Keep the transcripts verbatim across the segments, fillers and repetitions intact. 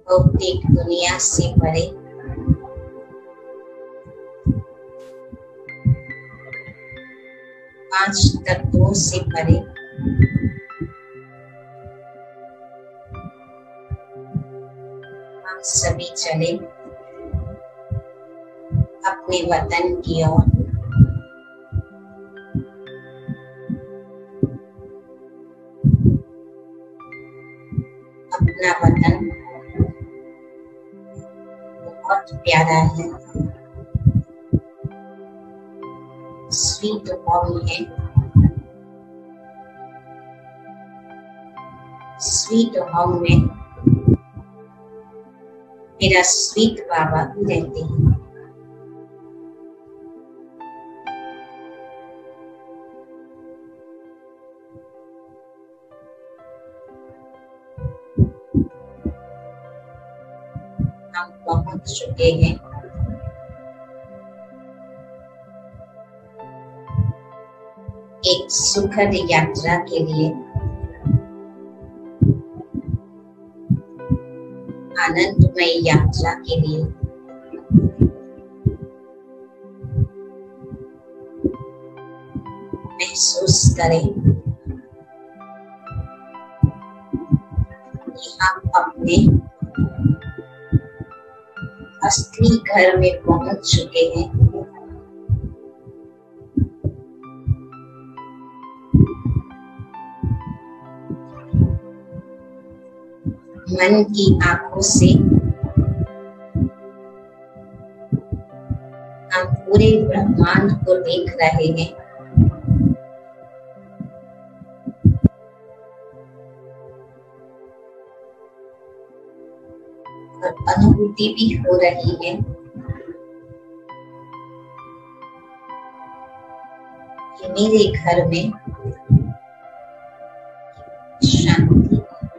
भौतिक दुनिया से परे पांच तत्वों से परे हम सभी चले अपने वतन की ओर। अपना वतन बहुत प्यारा है, स्वीट होम है। स्वीट होम में मेरा स्वीट बाबा भी रहते हैं। हम पहुंच चुके हैं एक सुखद यात्रा के लिए, आनंदमय यात्रा के लिए। महसूस करें कि हम अपने असली घर में पहुंच चुके हैं। मन की आंखों से हम पूरे ब्रह्मांड को देख रहे हैं। और अनुभूति भी हो रही है कि मेरे घर में शांति,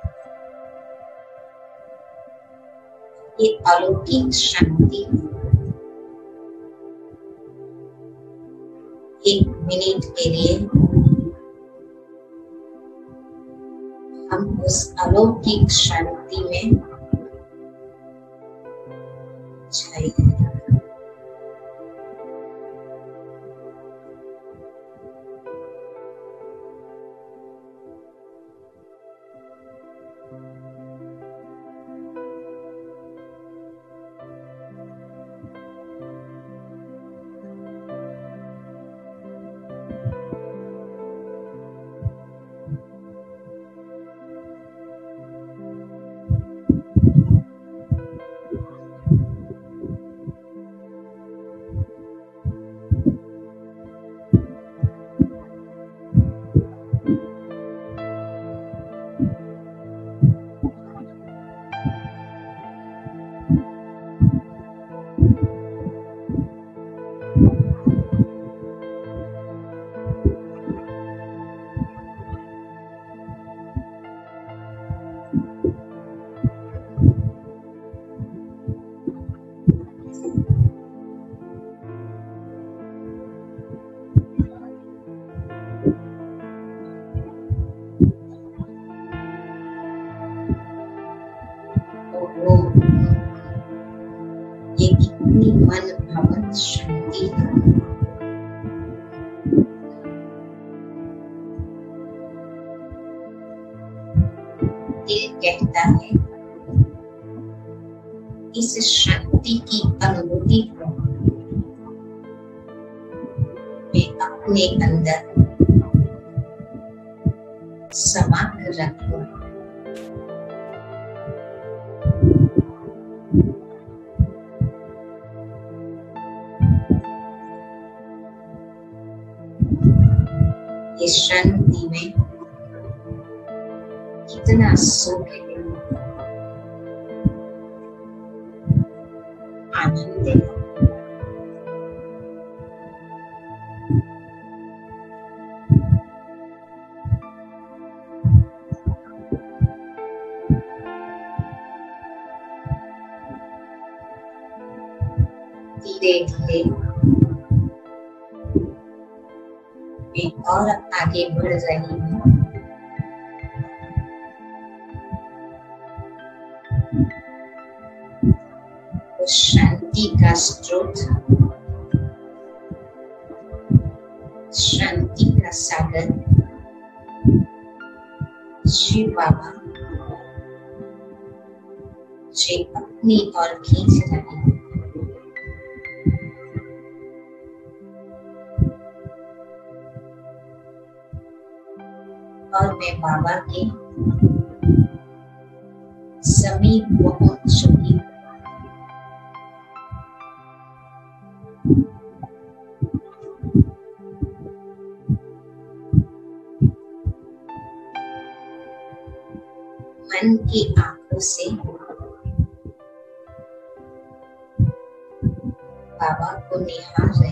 ये अलौकिक शांति एक मिनट के लिए हम उस अलौकिक शांति में जाइए। ये कितनी मन भावक शांति है। दिल कहता है इस शांति की अनुभूति को मैं अपने अंदर समा कर रखूं। इस शांति में कितना सुख है, आनंद है। धीरे धीरे मैं और आगे बढ़ रही हूँ। उस शांति का स्रोत, शांति का सागर शिव बाबा मुझे अपनी ओर खींच रहे हैं। और मैं बाबा के समीप पहुंच चुकी हूँ। मन की आंखों से बाबा को निहार रहे।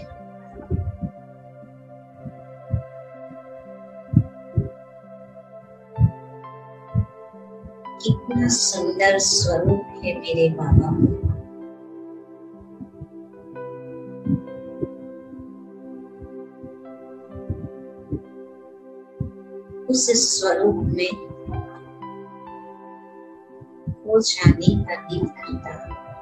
कितना सुंदर स्वरूप है मेरे बाबा। उस स्वरूप में वो जाने का दिल करता।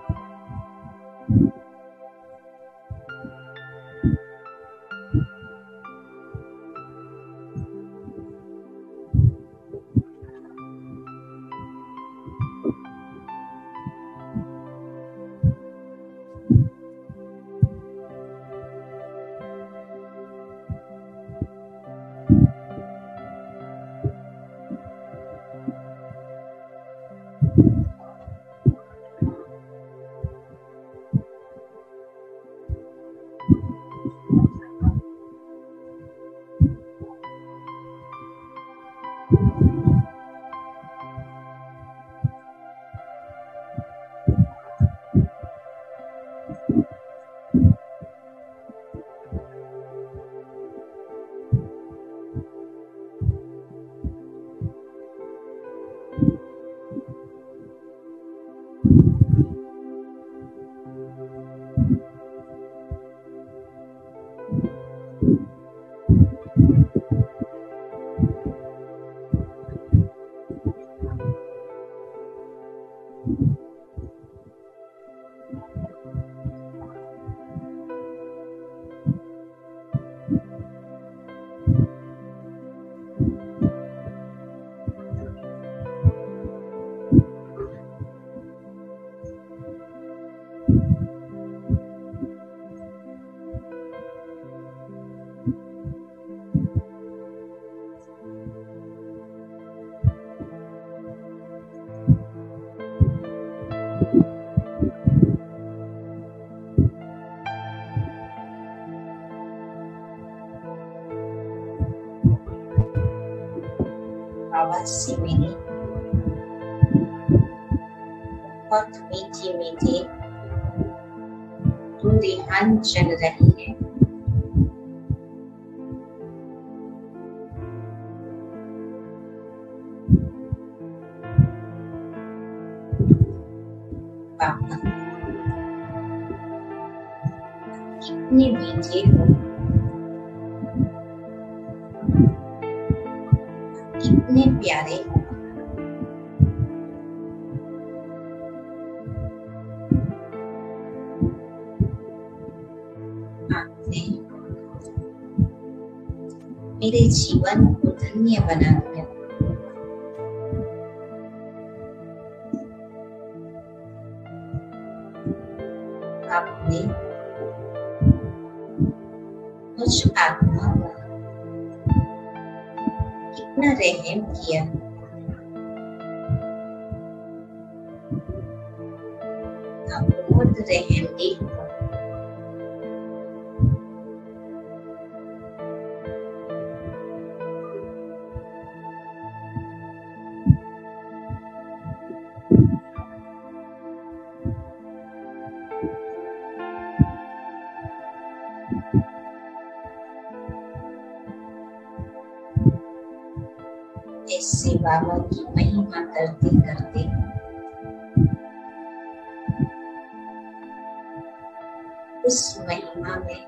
आवाज से मेरी बहुत मीठी मीठी रूहान चल रही है। बाबा कितने मीठे हो, कितने प्यारे हो। आपने मेरे जीवन को धन्य बना दिया। आपने मुझ आत्मा पर कितना रहम किया। आप बहुत रहमदिल हो। ऐसे बाबा की महिमा करते करते उस महिमा में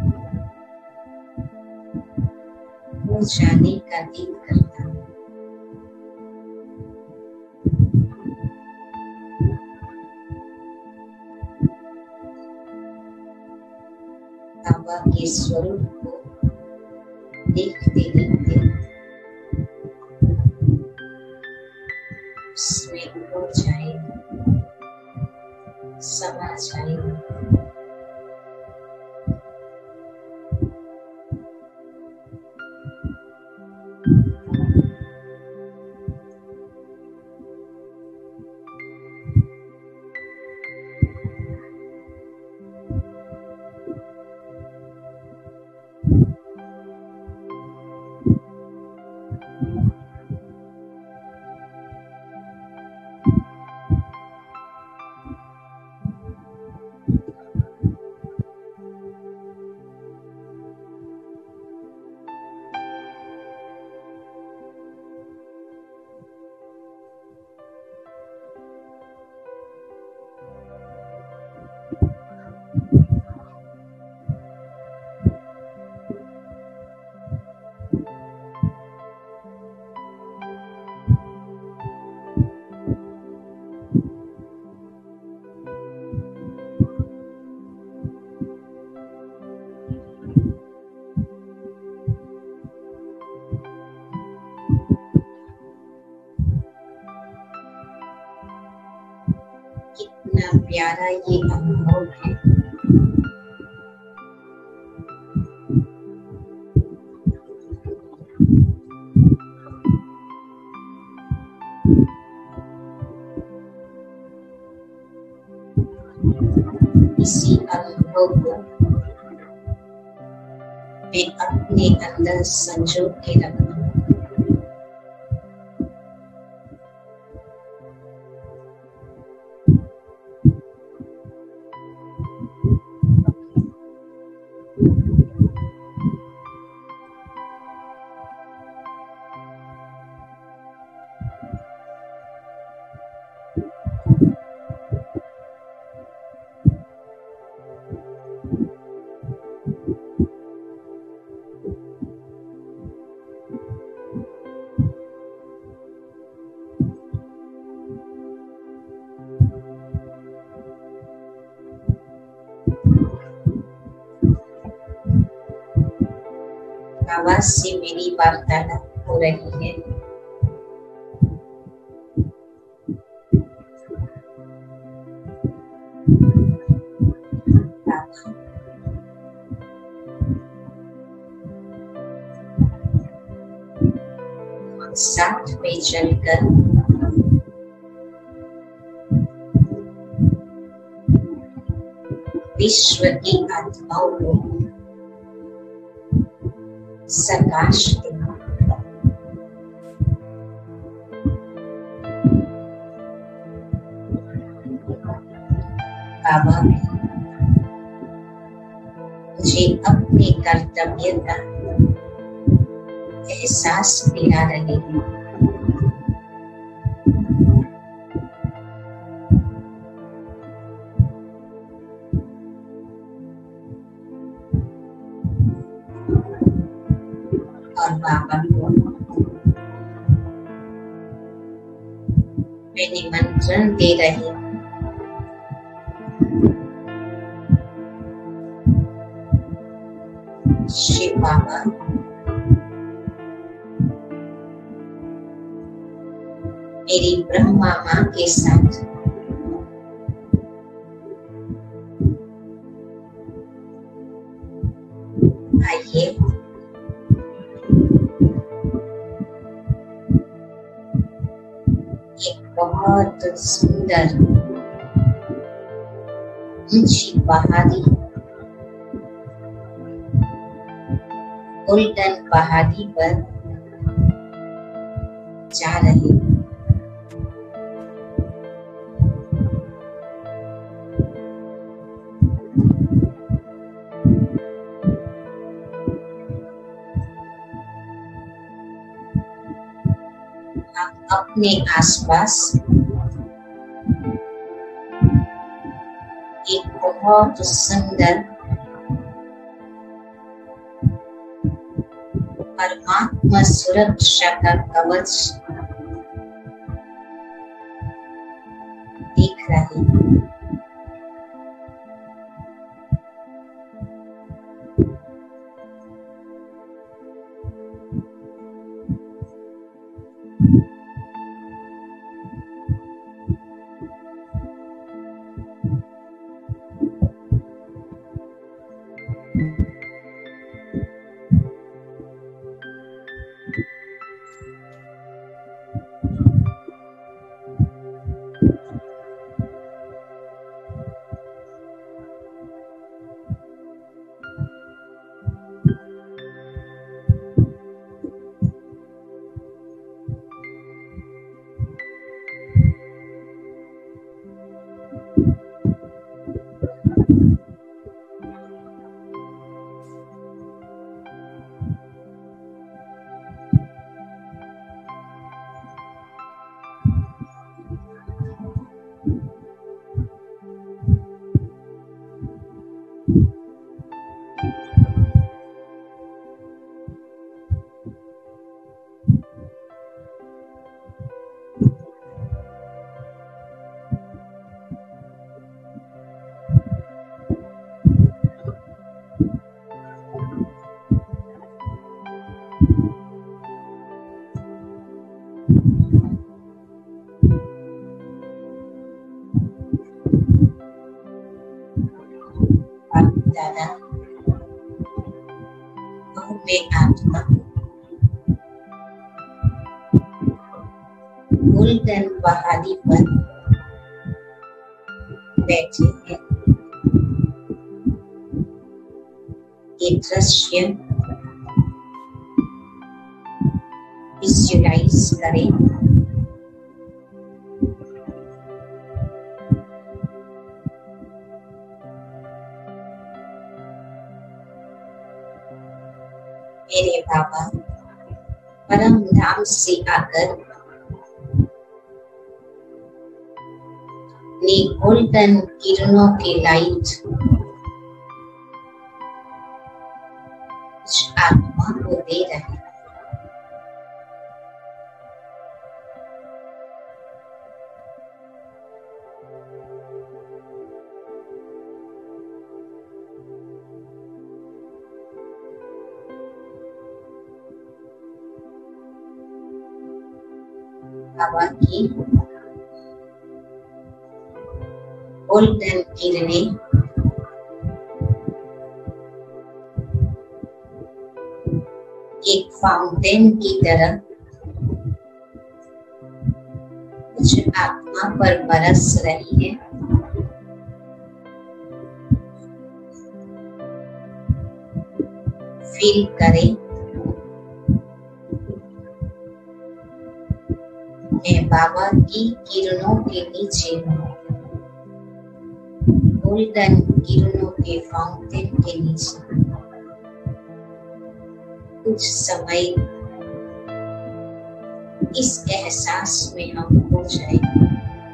वो जाने का दिल करता। बाबा के स्वरूप को देखते देखते उसमें खो जाए, समा जाए। कितना प्यारा ये अनुभव है। इसी अनुभव को मैं अपने अंदर संजो के रखूं। आवाज से मेरी वार्तालाप हो रही है। साथ में चलकर विश्व की आत्माओं को प्रकाश देना। बाबा मुझे अपने कर्तव्य का एहसास दिला रहे हैं। और बाबा को मैं निमंत्रण दे रही हूँ शिव बाबा मेरी ब्रह्मा माँ के साथ आइए एक बहुत सुंदर ऊंची पहाड़ी, गोल्डन पहाड़ी पर जा रही हूँ। आप अपने आसपास एक बहुत सुंदर परमात्मा सुरक्षा का कवच दिख रही है। दादा और मैं आत्मा गोल्डन पहाड़ी पर बैठे हैं। ये दृश्य विजुअलाइज करें। मेरे बाबा परम धाम से आकर ने गोल्डन किरणों की लाइट उस आत्मा को दे रहे हैं। बाबा की गोल्डन किरणें एक फाउंटेन की तरह कुछ आत्मा पर बरस रही है। फील करें, मैं बाबा की किरणों के नीचे हूँ, गोल्डन किरणों के फाउंटेन के नीचे। कुछ समय इस एहसास में हम खो जाएंगे।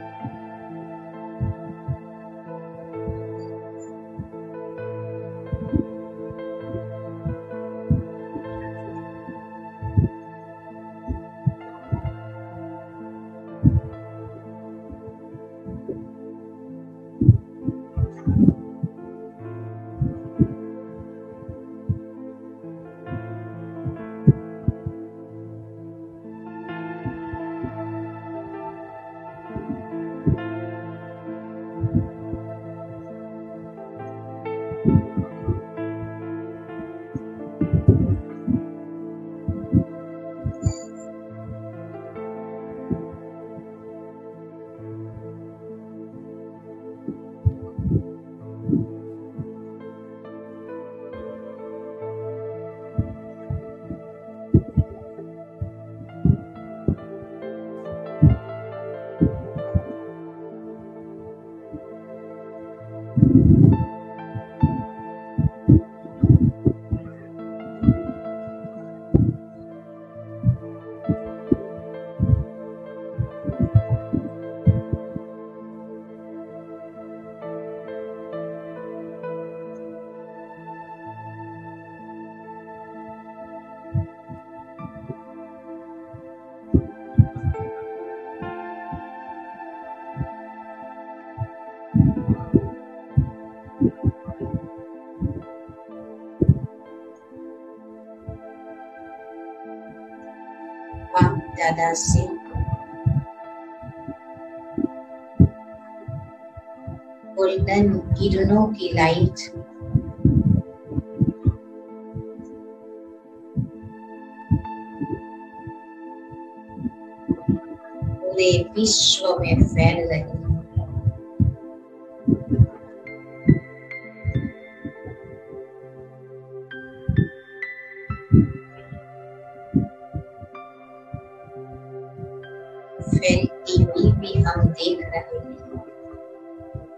दादा से गोल्डन किरणों की लाइट पूरे विश्व में फैल रही है। फैलती हुई भी हम देख रहे हैं।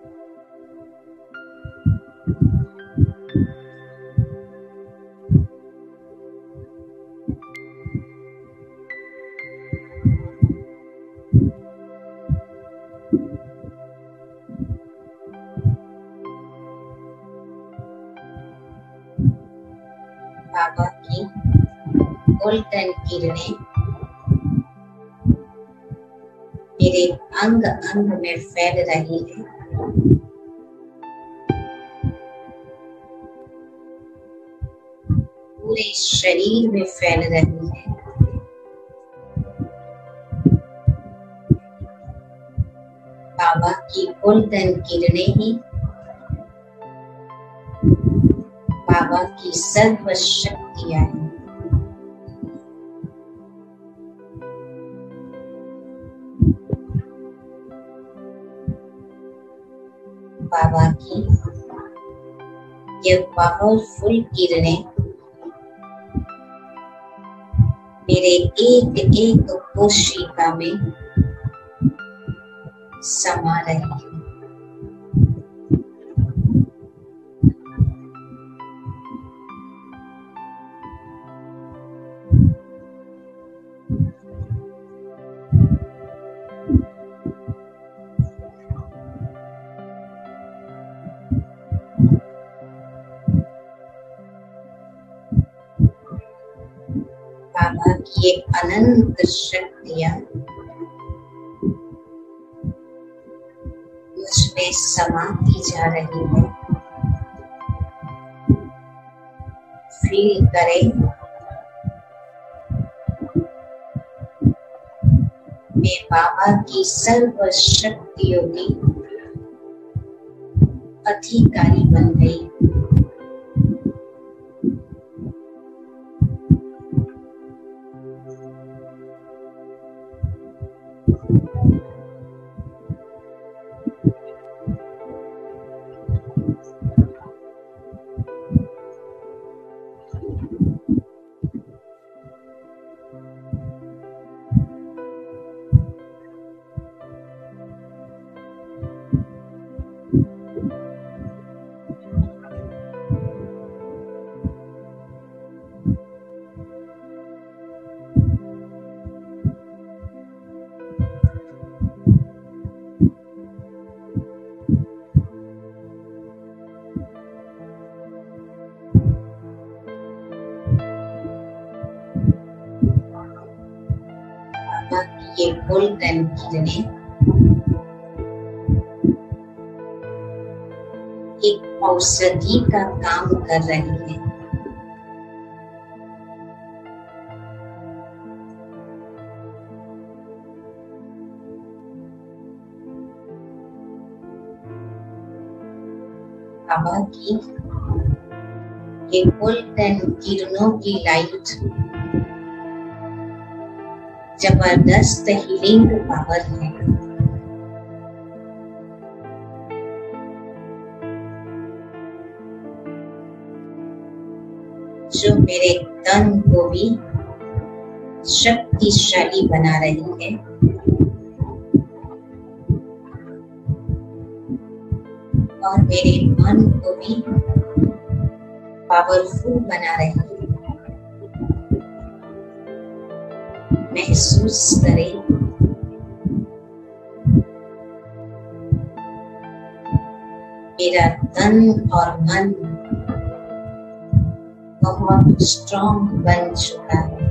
बाबा की गोल्डन किरणें मेरे अंग अंग में फैल रही है। पूरे शरीर में फैल रही है। बाबा की गोल्डन किरणें ही बाबा की सर्व शक्तियां हैं। बाबा की ये पावरफुल किरणें मेरे एक एक कोशिका में समा रही है। बाबा की ये अनंत शक्तियां मुझमें समाती जा रही है। फील करें, मैं बाबा की सर्व शक्तियों की अधिकारी बन गई। ये गोल्डन किरणें एक औषधि का काम कर रही है। बाबा की ये गोल्डन किरणों की लाइट जबरदस्त हीलिंग पावर है। जो मेरे तन को भी शक्तिशाली बना रही है। और मेरे मन को भी पावरफुल बना रही है। महसूस करें, मेरा तन और मन बहुत स्ट्रॉन्ग बन चुका है।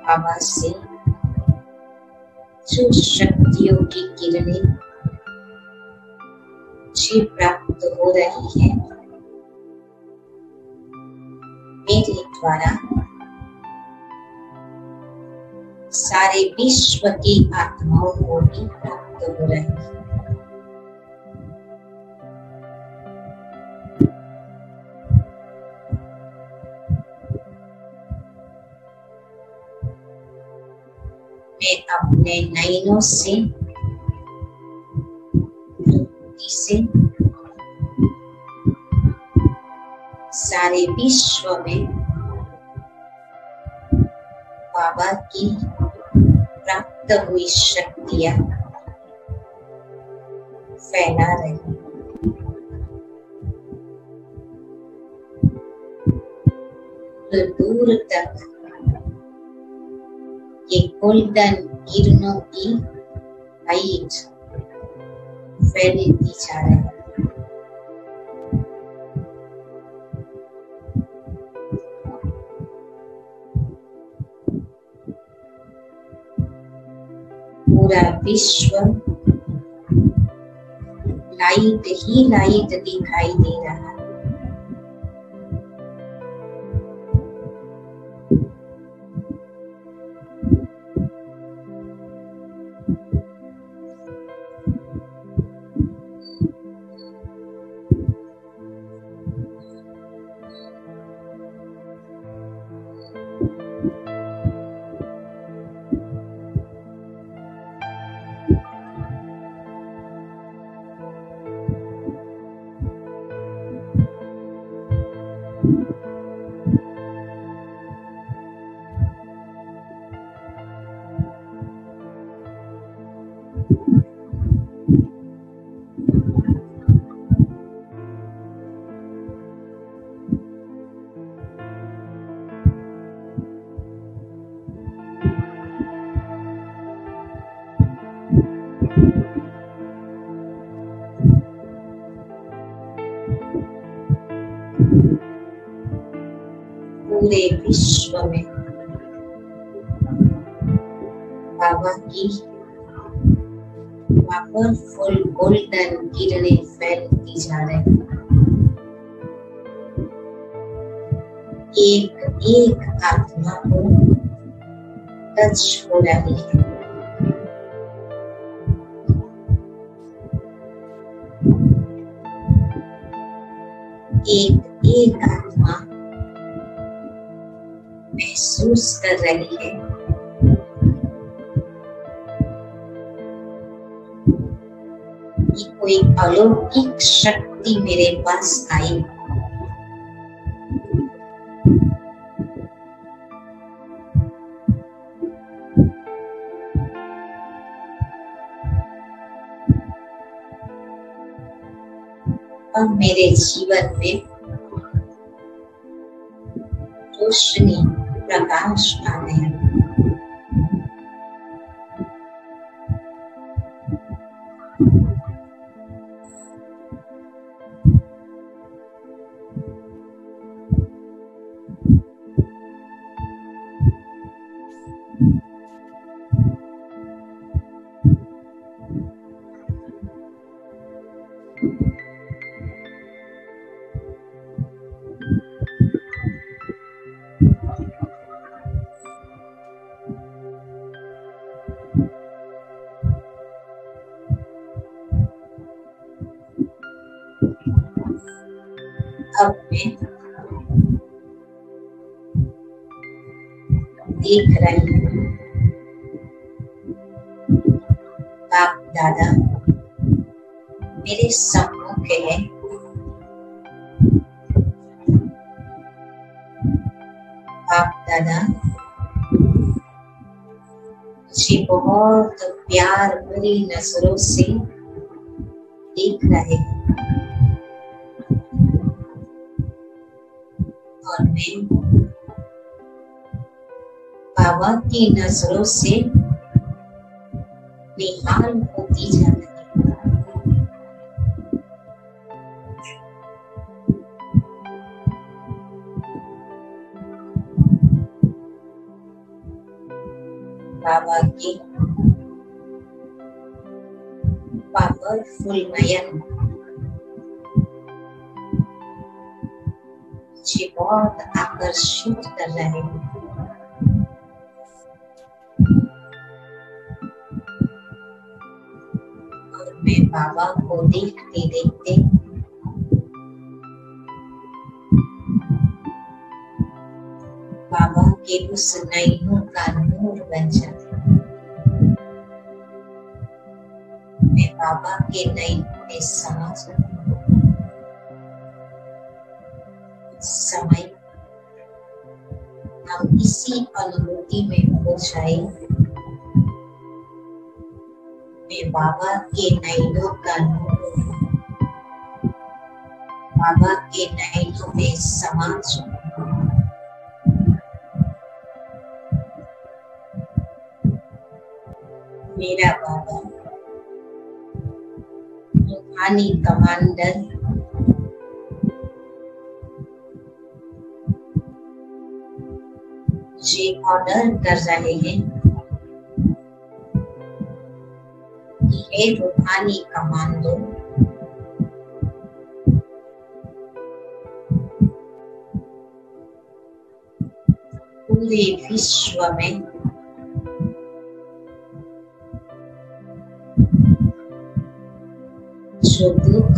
बाबा से जो शक्तियों की किरणें मुझे प्राप्त हो रही है, मेरे द्वारा सारे विश्व की आत्माओं को भी प्राप्त हो रही है। मैं अपने नयनों से से सारे विश्व में बाबा की प्राप्त हुई शक्तियां फैला रही हैं। दूर तक ये गोल्डन किरणों की लाइट फैलती जा रही है। पूरा विश्व लाइट ही लाइट दिखाई दे रहा है। पूरे विश्व में बाबा की पावरफुल गोल्डन किरणें फैलती जा रही हैं। एक एक आत्मा को टच हो रही है। एक एक आत्मा महसूस कर रही है कि कोई अलौकिक शक्ति मेरे पास आई। और मेरे जीवन में रोशनी प्रकाश आ गया। अब मैं देख रही हूँ बाप दादा मेरे सम्मुख है। बाप दादा मुझे बहुत प्यार भरी नजरों से देख रहे हैं और मैं बाबा की नजरों से निहाल होती जा रही हूँ। बाबा के पावरफुल नयन मुझे बहुत आकर्षित कर रहे हैं। और मैं बाबा को देखते देखते बाबा के उस नयनों का नूर बन जाता हूँ। मैं बाबा के नयनों में समा जाती हूँ। समय हम इसी अनुभूति में हो जाए। मैं बाबा के नयनों का नूर, बाबा के नयनों में समा जाऊं। मेरा बाबा रूहानी कमांडर मुझे ऑर्डर कर रहे हैं कि हे रूहानी कमांडो, पूरे विश्व में जो दुख,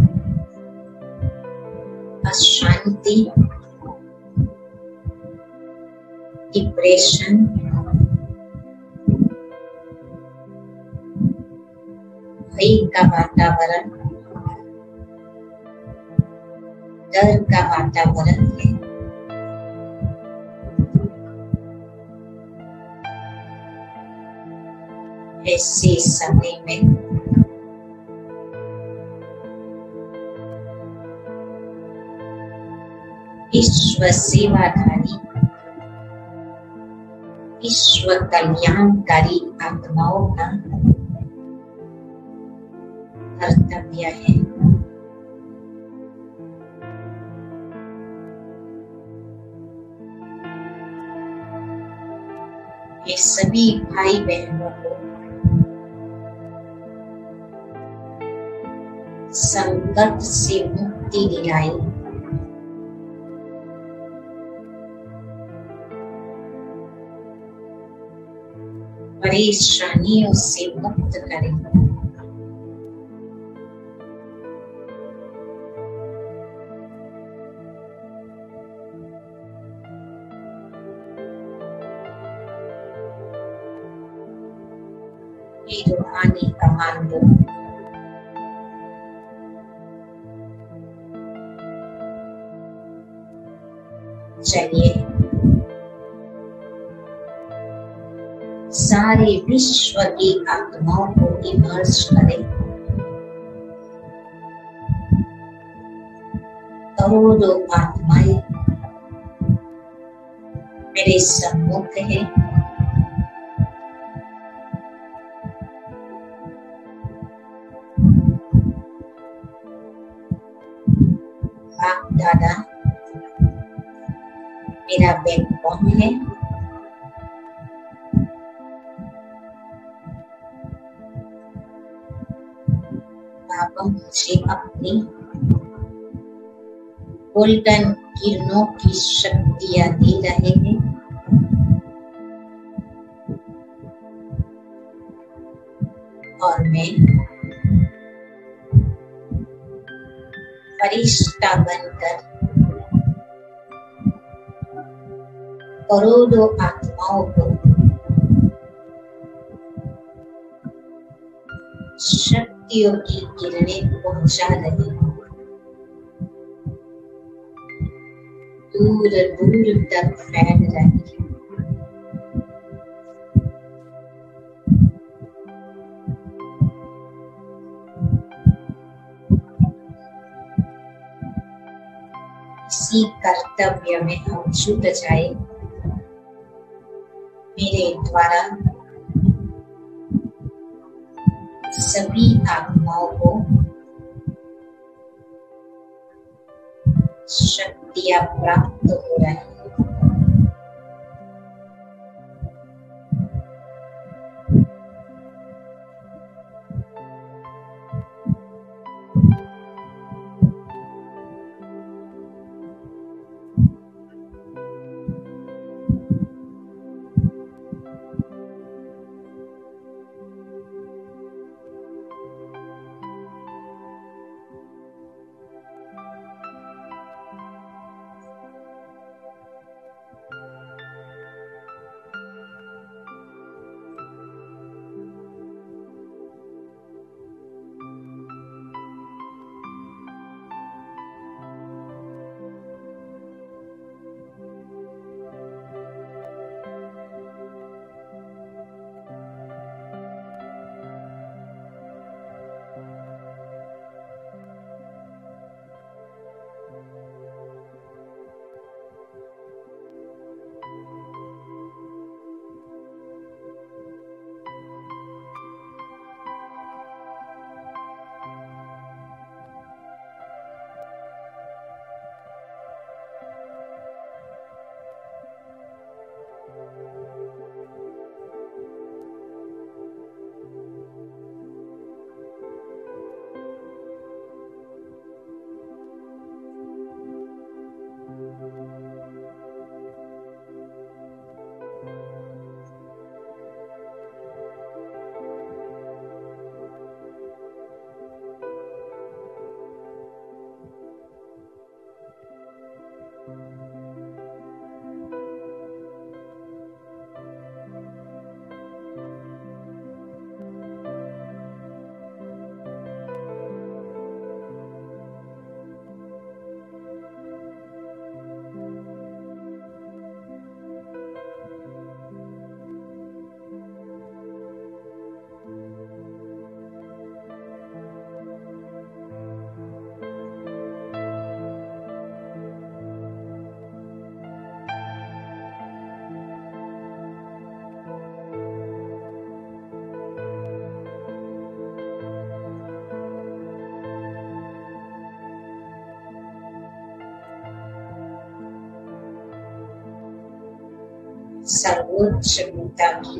अशांति, डिप्रेशन, भय का वातावरण, डर का वातावरण है, ऐसे समय में विश्व सेवाधारी, विश्व कल्याणकारी आत्माओं का कर्तव्य है ये सभी भाई बहनों को संकट से मुक्ति दिलाई। परेशानियों से मुक्त करें। ये रूहानी कमांडो चलिए सारे विश्व की आत्माओं को इमर्ज करें। करोड़ों आत्माएं मेरे सम्मुख हैं। बाप दादा मेरा बैकबोन है। बाबा मुझे अपनी गोल्डन किरणों की शक्तियां दे रहे हैं। और मैं फरिश्ता बनकर करोड़ों आत्माओं को शक्तियों की किरणें पहुंचा रही हूँ। दूर दूर तक फैल रही है। इसी कर्तव्य में हम जुट जाए। मेरे द्वारा सभी आत्माओं को शक्तियां प्राप्त हो रही है। सर्वोच्च पिता की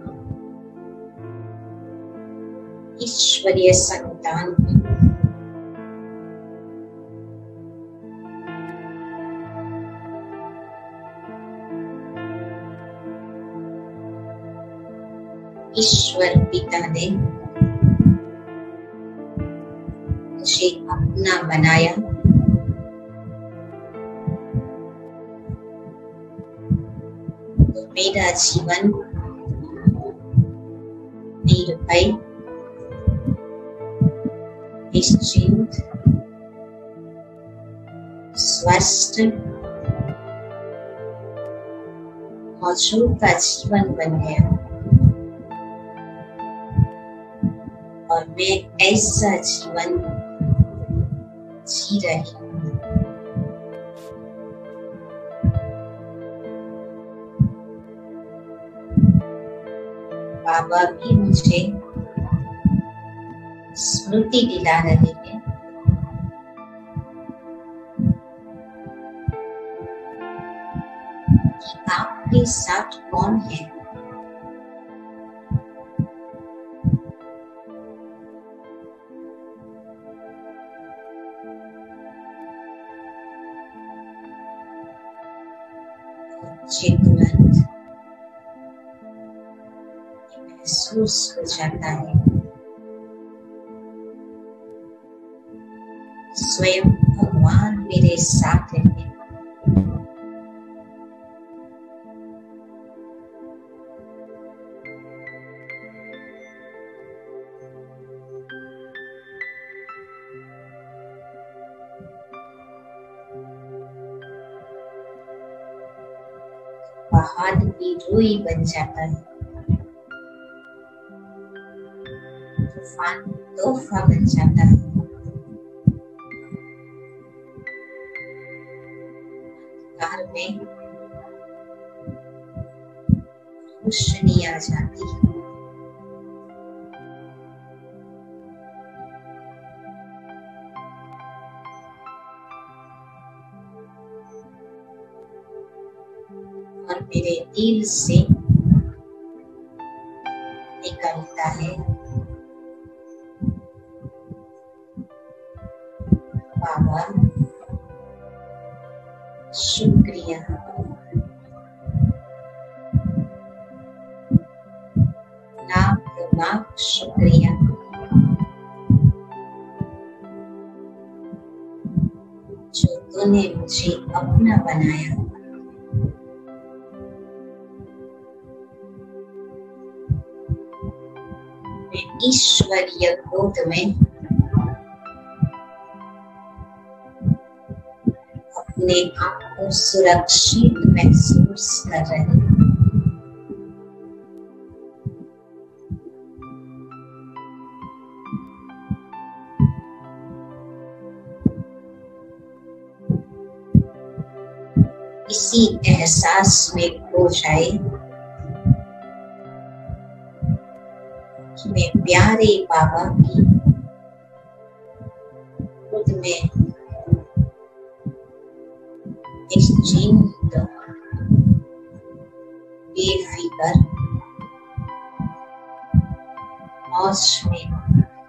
ईश्वरीय संतान की ईश्वर पिता ने मुझे अपना बनाया। तो मेरा जीवन निर्भय, निश्चिंत, स्वस्थ, मौजूदा जीवन बन गया और मैं ऐसा जीवन जी रही हूँ। बाबा भी मुझे स्मृति दिला रहे हैं कि आपके साथ कौन है। मुझे तुरंत महसूस हो जाता है स्वयं भगवान मेरे साथ है। पहाड़ भी रोई बन जाता है, तूफान तोहफा बन जाता है, अंधकार में रोशनी आ जाती है। और मेरे दिल से निकलता है बाबा शुक्रिया, लाख लाख शुक्रिया। जो तूने मुझे अपना बनाया। ईश्वरीय गोद में अपने आप को सुरक्षित महसूस कर रहे हैं। इसी एहसास में खो जाए कि मैं प्यारे बाबा की खुद में निश्चिंत, बेफिक्र मौज में हो।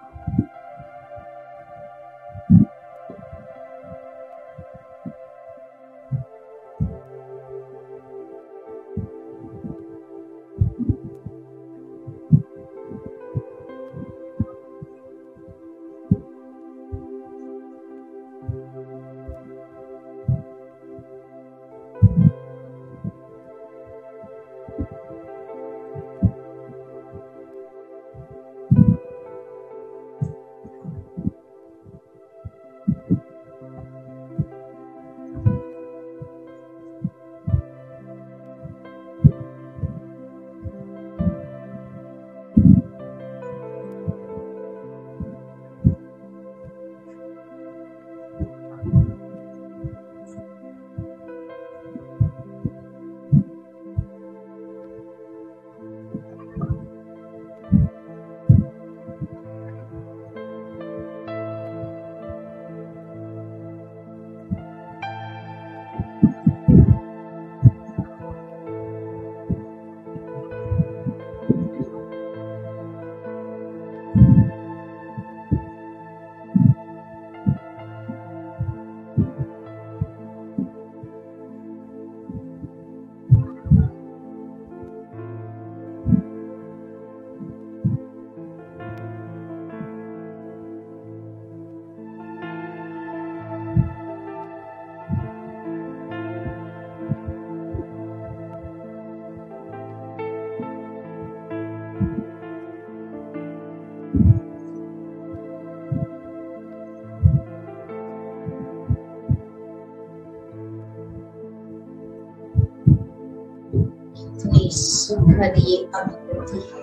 कितनी सुखद ये अनुभूति है।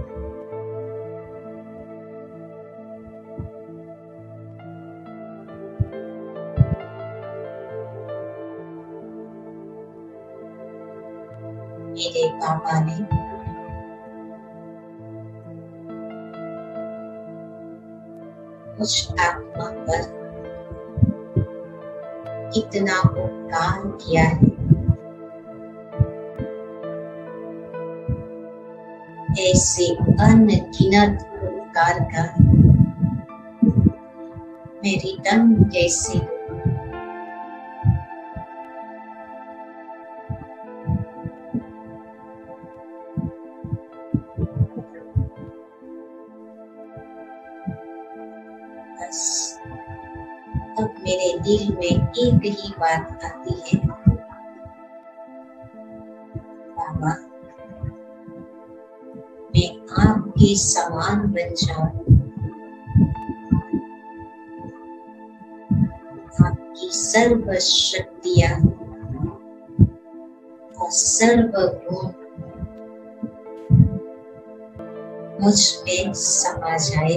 मेरे बाबा ने मुझ आत्मा पर इतना उपकार किया है। ऐसे अनगिनत उपकार का मैं रिटर्न कैसे दूं? बस अब मेरे दिल में एक ही बात आती है, बाबा मैं आपके समान बन जाऊं, आपकी सर्व शक्तियां और सर्व गुण मुझ में समा जाए।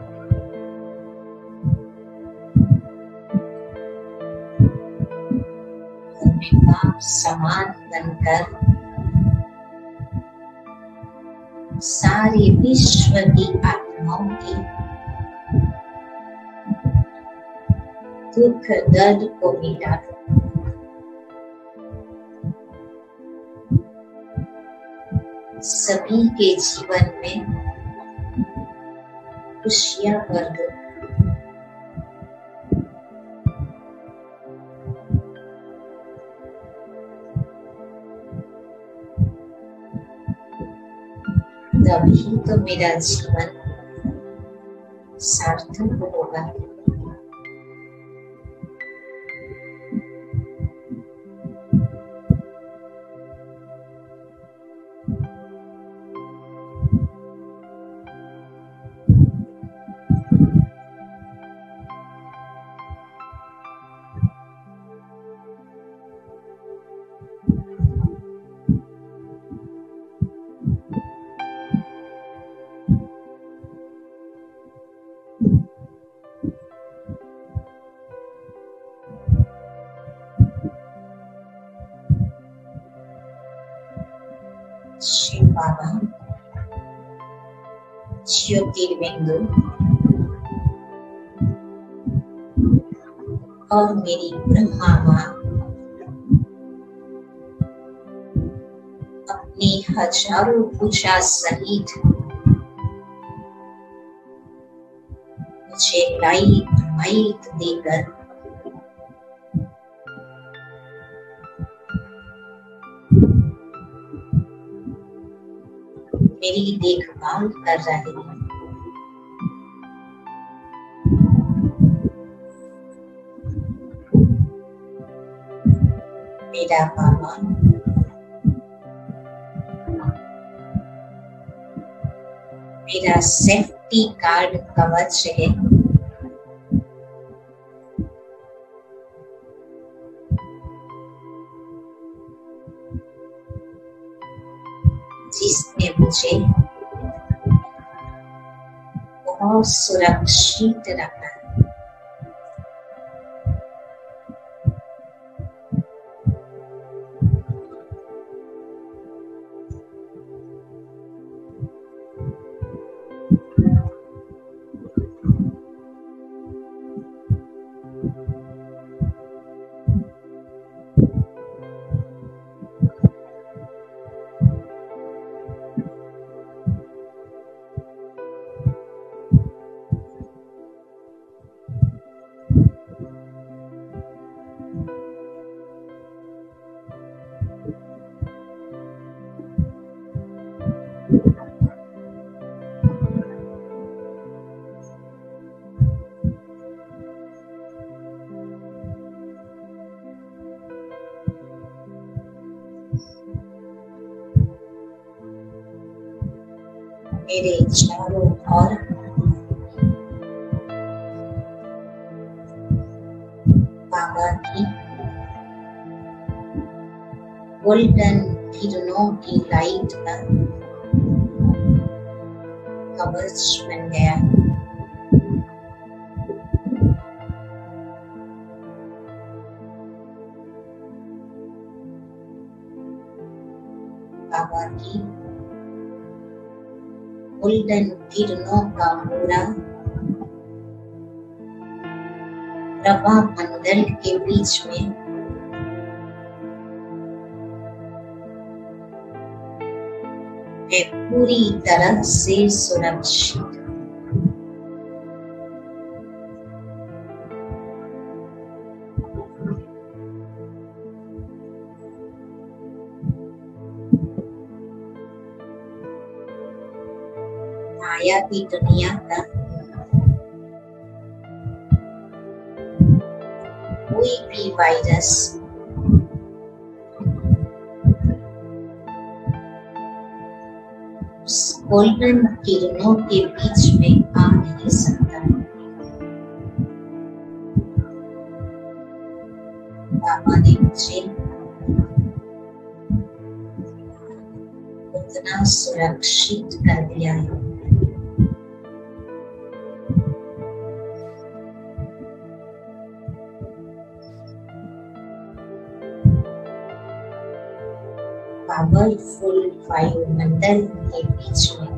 और मैं बाप समान बनकर सारे विश्व की आत्माओं की दुख दर्द को मिटा दूं। सभी के जीवन में खुशियां भर दूं। तभी तो मेरा जीवन सार्थक होगा। शिव बाबा ज्योतिर्बिंदु और मेरी ब्रह्मा माँ अपनी हजारों भुजा सहित मुझे लाइट लाइट देकर मेरी देखभाल कर रहे हैं। मेरा बाबा मेरा सेफ्टी गार्ड कवच है। जिसने मुझे बहुत सुरक्षित रखा। मेरे चारों ओर बाबा की गोल्डन किरणों की लाइट का कवच बन गया। बाबा की गोल्डन किरणों का पूरा प्रभा मंडल के बीच में मैं पूरी तरह से सुरक्षित। माया की दुनिया का कोई भी वायरस उस गोल्डन किरणों के बीच में आ नहीं सकता। बाबा ने मुझे उतना सुरक्षित कर दिया है। पावरफुल वायुमंडल के बीच में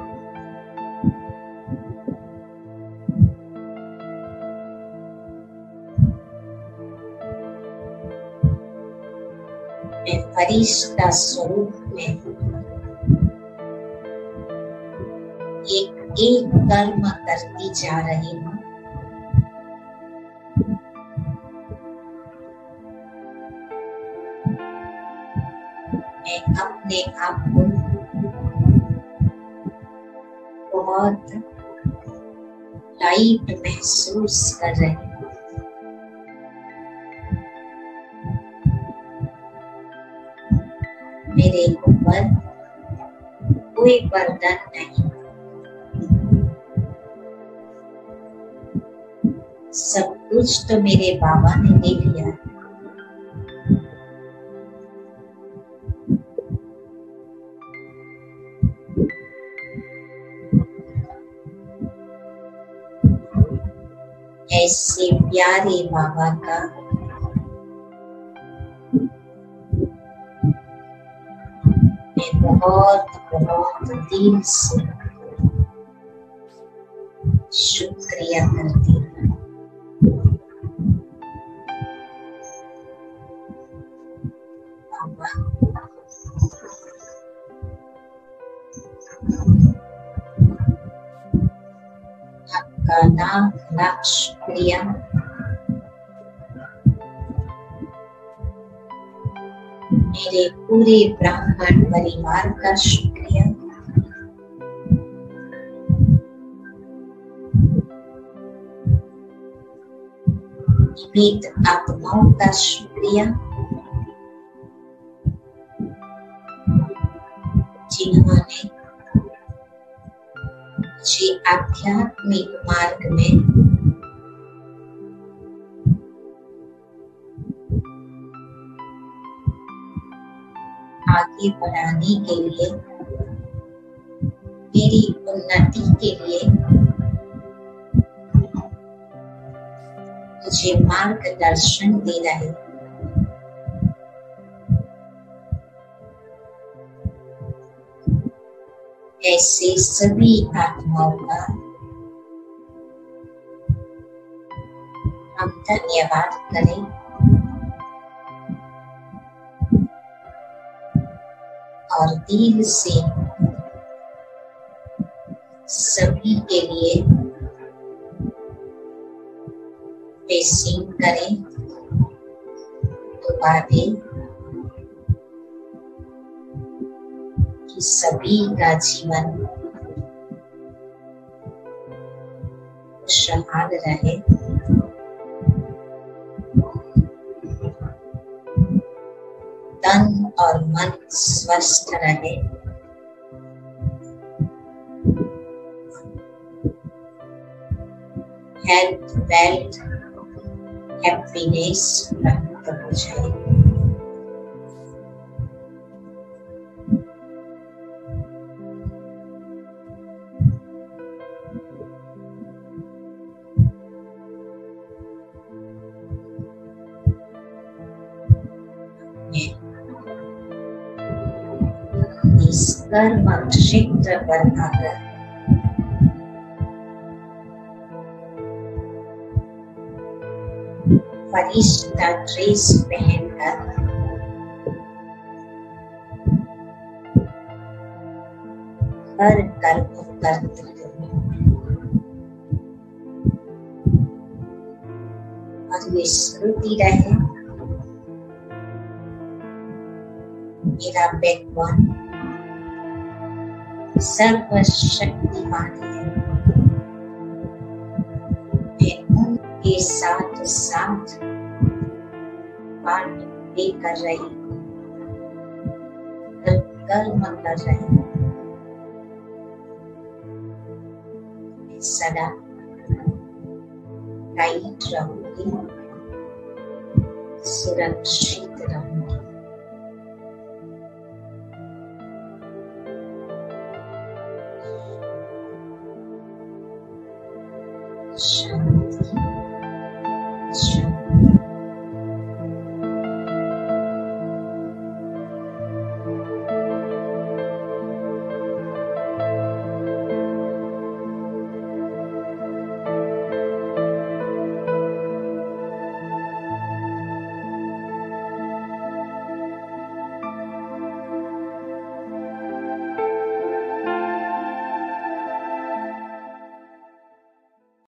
मैं फरिश्ता स्वरूप में एक एक कर्म करती जा रही हूँ। मैं अपने आप को बहुत लाइट महसूस कर रही हूँ। मेरे ऊपर कोई बर्डन नहीं। सब कुछ तो मेरे बाबा ने दे दिया। ऐसे प्यारे बाबा का मैं बहुत बहुत दिल से शुक्रिया करती हूँ। बाबा आपका लाख लाख शुक्रिया। मेरे पूरे ब्राह्मण परिवार का शुक्रिया। जीवित आत्माओं का शुक्रिया, जिन्होंने मुझे आध्यात्मिक मार्ग में आगे बढ़ाने के लिए, मेरी उन्नति के लिए मुझे मार्गदर्शन दे रहे। ऐसे सभी आत्माओं का हम धन्यवाद करें। और दिल से सभी के लिए ब्लेसिंग करें, दुआ दें कि सभी का जीवन खुशहाल रहे। तन और मन स्वस्थ रहे। हेल्थ, वेल्थ, हैप्पीनेस प्राप्त हो जाए। इस कर्म क्षेत्र पर आकर फरिश्ता ड्रेस पहनकर हर कर्म करते हुए और ये स्मृति रहे, मेरा बैकबोन सर्वशक्तिमान है। मैं उनके साथ साथ पार्ट प्ले कर रही हूँ, कर्म कर रही हूँ। मैं सदा टाइट रहूंगी, सुरक्षित रहूंगी।